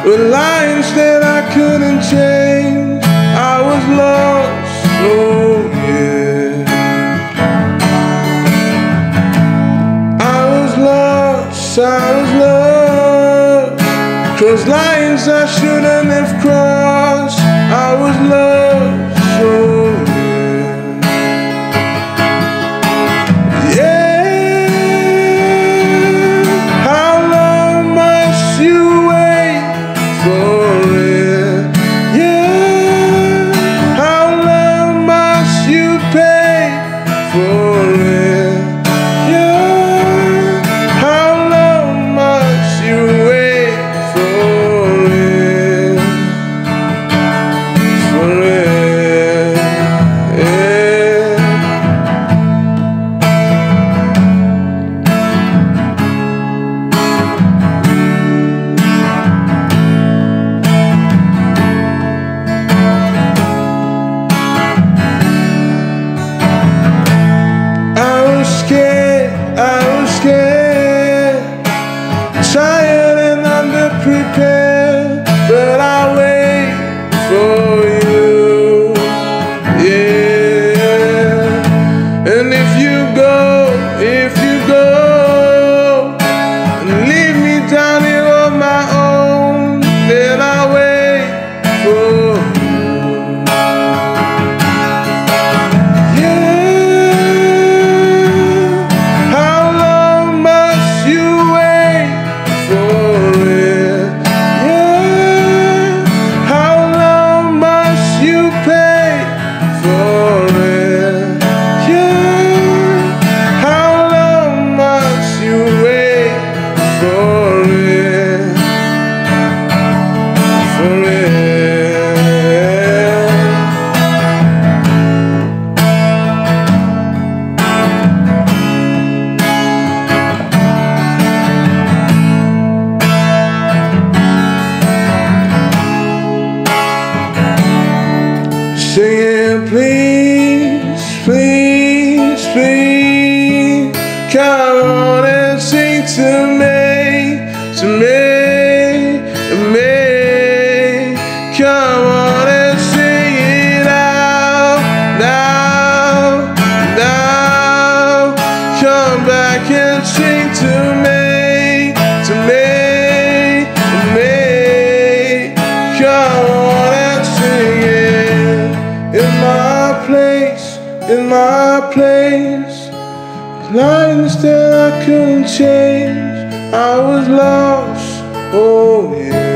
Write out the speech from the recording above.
with lines that I couldn't change. I was lost, oh yeah. I was lost, 'cause lines I shouldn't have crossed. I was lost, oh tired and underprepared, but I wait for you, yeah. And if you go and leave me down here on my own, then I wait for you, yeah. How long must you wait for it? Yeah. How long must you pay for it? Yeah. How long must you wait for it? For it. Singing, please, please, please, come on and sing to me, to me, to me. Come on and sing it out now, now. Come back and sing to me, to me, to me. Come on and sing it. In my place, lines that I couldn't change. I was lost, oh yeah.